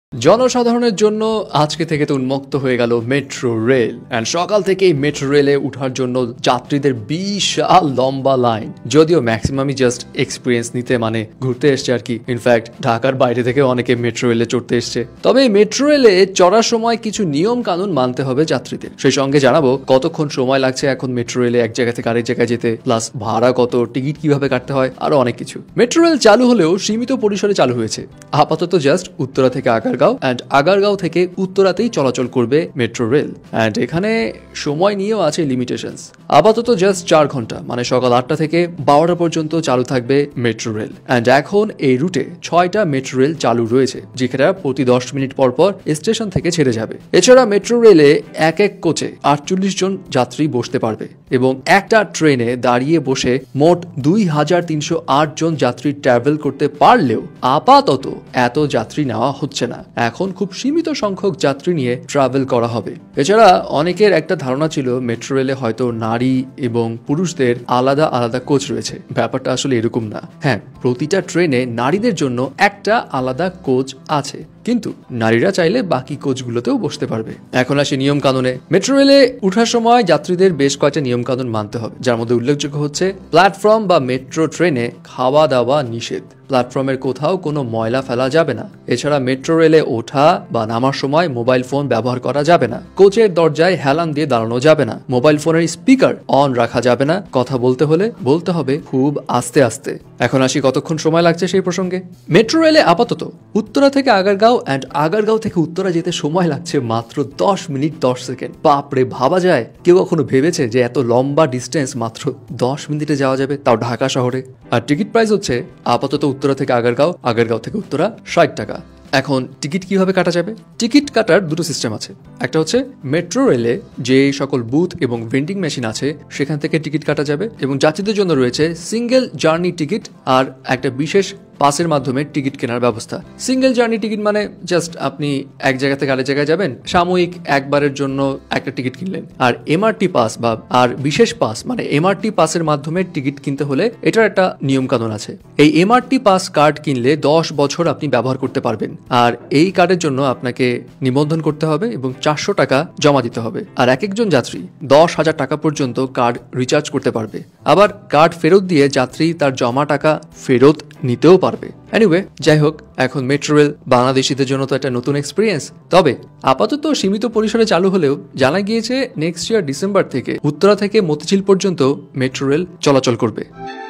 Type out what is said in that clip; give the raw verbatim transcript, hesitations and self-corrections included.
জনসাধারণের জন্য আজকে থেকে তো উন্মুক্ত হয়ে গেল মেট্রো রেল এন্ড সকাল থেকেই মেট্রো রেলে ওঠার জন্য যাত্রীদের বিশাল লম্বা লাইন। যদিও ম্যাক্সিমামই জাস্ট এক্সপিরিয়েন্স নিতে মানে ঘুরতে এসছে আর কি। ইনফ্যাক্ট ঢাকার বাইরে থেকে অনেকে মেট্রো রেলে চড়তে এসছে। তবে মেট্রো রেলে চড়ার সময় কিছু নিয়ম কানুন মানতে হবে যাত্রীদের। সেই সঙ্গে জানাবো কতক্ষণ সময় লাগছে এখন মেট্রো রেলে এক জায়গা থেকে আরেক জায়গায় যেতে, প্লাস ভাড়া কত, টিকিট কিভাবে কাটতে হয়, আরো অনেক কিছু। মেট্রো রেল চালু হলেও সীমিত পরিসরে চালু হয়েছে। আপাতত জাস্ট উত্তরা থেকে আগারগাঁও এন্ড আগারগাঁও থেকে উত্তরাতেই চলাচল করবে মেট্রো রেল এন্ড এখানে সময় নিয়েও আছে লিমিটেশনস। আপাতত জাস্ট চার ঘন্টা মানে সকাল আটটা থেকে বারোটা পর্যন্ত চালু থাকবে মেট্রো রেল এন্ড এখন এই রুটে ছয়টা মেট্রো রেল চালু রয়েছে, যেখানে প্রতি দশ মিনিট পর পর স্টেশন থেকে ছেড়ে যাবে। এছাড়া মেট্রো রেলে এক এক কোচে আটচল্লিশ জন যাত্রী বসতে পারবে এবং একটা ট্রেনে দাঁড়িয়ে বসে মোট দুই হাজার তিনশো আট জন যাত্রী ট্রাভেল করতে পারলেও আপাতত এত যাত্রী নেওয়া হচ্ছে না। এখন খুব সীমিত সংখ্যক যাত্রী নিয়ে ট্রাভেল করা হবে। এছাড়া অনেকের একটা ধারণা ছিল মেট্রো রেলে হয়তো নারী এবং পুরুষদের আলাদা আলাদা কোচ রয়েছে। ব্যাপারটা আসলে এরকম না। হ্যাঁ, প্রতিটা ট্রেনে নারীদের জন্য একটা আলাদা কোচ আছে, কিন্তু নারীরা চাইলে বাকি কোচগুলোতেও বসতে পারবে। এখন আসি নিয়ম কানুনে। মেট্রো রেলে উঠার সময় যাত্রীদের বেশ কয়েকটা নিয়ম কানুন মানতে হবে, যার মধ্যে উল্লেখযোগ্য হচ্ছে প্ল্যাটফর্ম বা মেট্রো ট্রেনে খাওয়া দাওয়া নিষেধ। প্ল্যাটফর্মের কোথাও কোনো ময়লা ফেলা যাবে না। এছাড়া মেট্রো রেলে ওঠা বা নামার সময় মোবাইল ফোন ব্যবহার করা যাবে না। কোচের দরজায় হেলান দিয়ে দাঁড়ানো যাবে না। মোবাইল ফোনের স্পিকার অন রাখা যাবে না। কথা বলতে হলে বলতে হবে খুব আস্তে আস্তে। এখন আসি কতক্ষণ সময় লাগছে সেই প্রসঙ্গে। মেট্রো রেলে আপাতত উত্তরা থেকে আগারগাঁও এন্ড আগারগাঁও থেকে উত্তরা যেতে সময় লাগছে মাত্র দশ মিনিট দশ সেকেন্ড। বাপরে, ভাবা যায় কেউ কখনো ভেবেছে যে এত লম্বা ডিস্টেন্স মাত্র দশ মিনিটে যাওয়া যাবে, তাও ঢাকা শহরে? আর টিকিট প্রাইস হচ্ছে আপাতত উত্তরা থেকে আগারগাঁও, আগারগাঁও থেকে উত্তরা ষাট টাকা। এখন টিকিট কিভাবে কাটা যাবে? টিকিট কাটার দুটো সিস্টেম আছে। একটা হচ্ছে মেট্রো রেলে যে সকল বুথ এবং ভেন্ডিং মেশিন আছে সেখান থেকে টিকিট কাটা যাবে, এবং যাত্রীদের জন্য রয়েছে সিঙ্গেল জার্নি টিকিট আর একটা বিশেষ পাসের মাধ্যমে টিকিট কেনার ব্যবস্থা। সিঙ্গেল জার্নি টিকিট মানে জাস্ট আপনি এক জায়গা থেকে আরেক জায়গায় যাবেন, সাময়িক একবারের জন্য একটা টিকিট কিনলেন। আর এমআরটি পাস বা আর বিশেষ পাস মানে এমআরটি পাসের মাধ্যমে টিকিট কিনতে হলে এটার একটা নিয়ম কানুন আছে। এই এমআরটি পাস কার্ড কিনলে দশ বছর আপনি ব্যবহার করতে পারবেন, আর এই কার্ডের জন্য আপনাকে নিবন্ধন করতে হবে এবং চারশো টাকা জমা দিতে হবে। আর এক একজন যাত্রী দশ হাজার টাকা পর্যন্ত কার্ড রিচার্জ করতে পারবে। আবার কার্ড ফেরত দিয়ে যাত্রী তার জমা টাকা ফেরত নিতেও পারবে। এনিওয়ে, যাই হোক, এখন মেট্রো রেল বাংলাদেশিদের জন্য তো একটা নতুন এক্সপিরিয়েন্স। তবে আপাতত সীমিত পরিসরে চালু হলেও জানা গিয়েছে নেক্সট ইয়ার ডিসেম্বর থেকে উত্তরা থেকে মতিঝিল পর্যন্ত মেট্রো রেল চলাচল করবে।